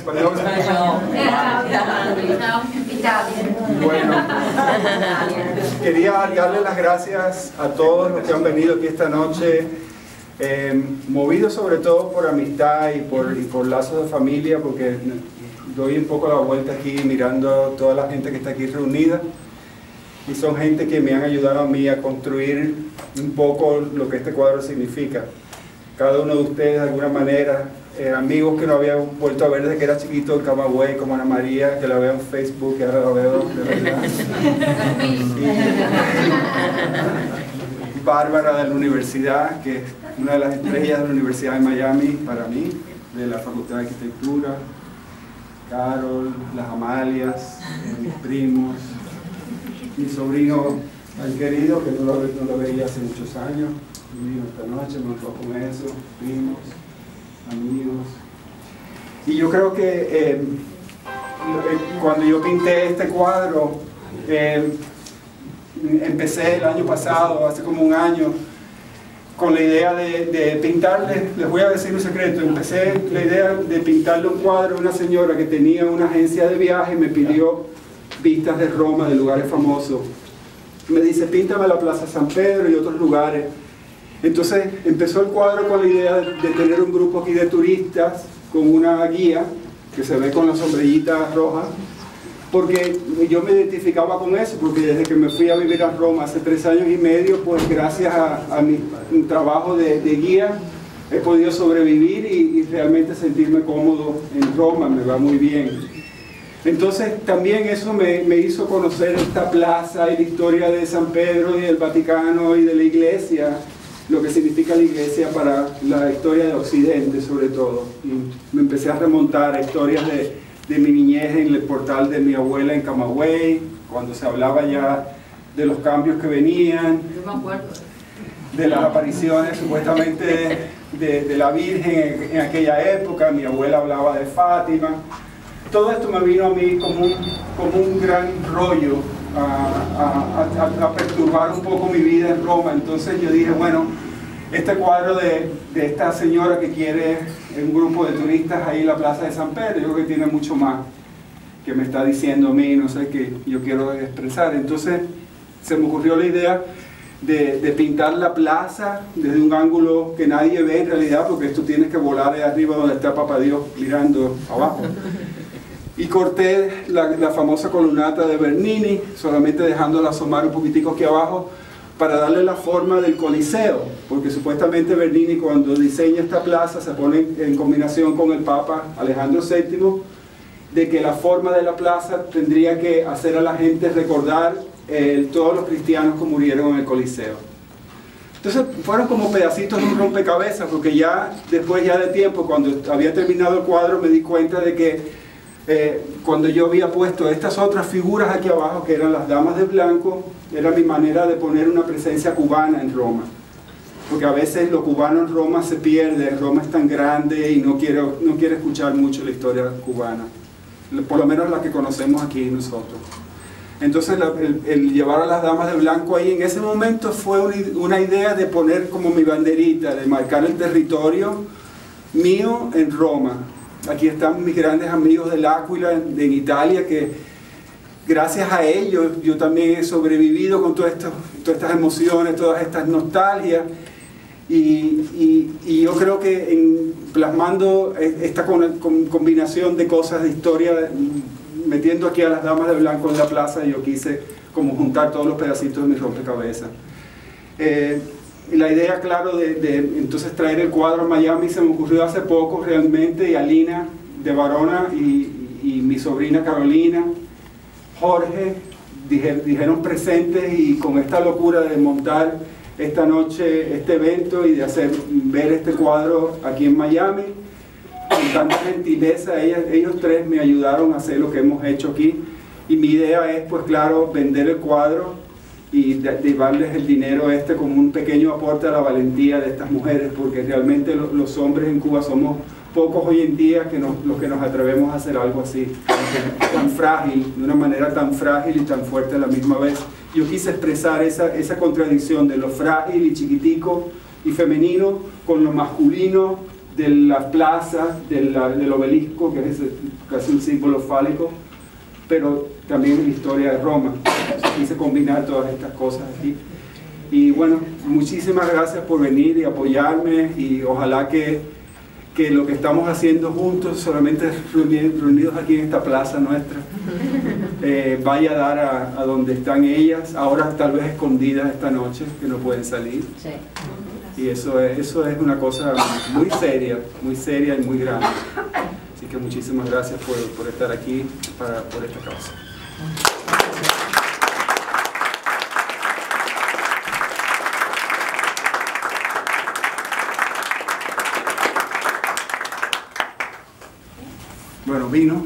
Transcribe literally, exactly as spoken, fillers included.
Español. Bueno, quería darle las gracias a todos los que han venido aquí esta noche, eh, movidos sobre todo por amistad y por, y por lazos de familia, porque doy un poco la vuelta aquí mirando toda la gente que está aquí reunida. Y son gente que me han ayudado a mí a construir un poco lo que este cuadro significa. Cada uno de ustedes, de alguna manera, eh, amigos que no había vuelto a ver desde que era chiquito en Camagüey, como Ana María, que la veo en Facebook, que ahora la veo de verdad. Y Bárbara de la universidad, que es una de las estrellas de la Universidad de Miami para mí, de la Facultad de Arquitectura. Carol, las Amalias, eh, mis primos. Mi sobrino tan querido, que no lo, no lo veía hace muchos años, vino esta noche, me encontró con eso, primos, amigos. Y yo creo que eh, cuando yo pinté este cuadro, eh, empecé el año pasado, hace como un año, con la idea de, de pintarle, les voy a decir un secreto, empecé la idea de pintarle un cuadro a una señora que tenía una agencia de viaje y me pidió vistas de Roma, de lugares famosos. Me dice, píntame la Plaza San Pedro y otros lugares. Entonces empezó el cuadro con la idea de, de tener un grupo aquí de turistas con una guía que se ve con la sombrillita roja, porque yo me identificaba con eso, porque desde que me fui a vivir a Roma hace tres años y medio, pues gracias a, a mi trabajo de, de guía he podido sobrevivir y, y realmente sentirme cómodo en Roma, me va muy bien. Entonces también eso me, me hizo conocer esta plaza y la historia de San Pedro y del Vaticano y de la iglesia, lo que significa la iglesia para la historia de Occidente sobre todo. Y me empecé a remontar a historias de, de mi niñez en el portal de mi abuela en Camagüey, cuando se hablaba ya de los cambios que venían, Yo me acuerdo. de las apariciones supuestamente de, de, de la Virgen en, en aquella época. Mi abuela hablaba de Fátima. Todo esto me vino a mí como un, como un gran rollo a, a, a, a perturbar un poco mi vida en Roma. Entonces yo dije, bueno, este cuadro de, de esta señora que quiere un grupo de turistas ahí en la Plaza de San Pedro, yo creo que tiene mucho más que me está diciendo a mí, no sé, que yo quiero expresar. Entonces se me ocurrió la idea de, de pintar la plaza desde un ángulo que nadie ve en realidad, porque esto tienes que volar de arriba donde está Papá Dios mirando abajo. Y corté la, la famosa columnata de Bernini, solamente dejándola asomar un poquitico aquí abajo para darle la forma del Coliseo, porque supuestamente Bernini cuando diseña esta plaza se pone en combinación con el Papa Alejandro séptimo, de que la forma de la plaza tendría que hacer a la gente recordar eh, todos los cristianos que murieron en el Coliseo. Entonces fueron como pedacitos de un rompecabezas, porque ya después ya de tiempo, cuando había terminado el cuadro, me di cuenta de que Eh, cuando yo había puesto estas otras figuras aquí abajo, que eran las damas de blanco, era mi manera de poner una presencia cubana en Roma, porque a veces lo cubano en Roma se pierde. Roma es tan grande y no quiere, no quiere escuchar mucho la historia cubana, por lo menos la que conocemos aquí nosotros. Entonces la, el, el llevar a las damas de blanco ahí en ese momento fue una, una idea de poner como mi banderita, de marcar el territorio mío en Roma. Aquí están mis grandes amigos del Áquila en, en Italia, que gracias a ellos yo también he sobrevivido con todo esto, todas estas emociones, todas estas nostalgias. Y, y, y yo creo que en, plasmando esta con, con, combinación de cosas de historia, metiendo aquí a las damas de blanco en la plaza, yo quise como juntar todos los pedacitos de mi rompecabezas. Eh, Y la idea, claro, de, de entonces traer el cuadro a Miami se me ocurrió hace poco realmente, y Alina de Varona y, y mi sobrina Carolina, Jorge, dije, dijeron presentes, y con esta locura de montar esta noche este evento y de hacer ver este cuadro aquí en Miami, con tanta gentileza, ellas, ellos tres me ayudaron a hacer lo que hemos hecho aquí, y mi idea es, pues claro, vender el cuadro y llevarles el dinero este como un pequeño aporte a la valentía de estas mujeres, porque realmente lo, los hombres en Cuba somos pocos hoy en día que nos, los que nos atrevemos a hacer algo así, tan frágil, de una manera tan frágil y tan fuerte a la misma vez. Yo quise expresar esa, esa contradicción de lo frágil y chiquitico y femenino con lo masculino de la plaza, de la, del obelisco, que es casi un símbolo fálico, pero también la historia de Roma. Quise combinar todas estas cosas aquí. Y bueno, muchísimas gracias por venir y apoyarme, y ojalá que, que lo que estamos haciendo juntos, solamente reunidos aquí en esta plaza nuestra, eh, vaya a dar a, a donde están ellas, ahora tal vez escondidas esta noche, que no pueden salir. Sí. Y eso es, eso es una cosa muy seria, muy seria y muy grande. Así que muchísimas gracias por, por estar aquí para, por esta causa. Bueno, vino.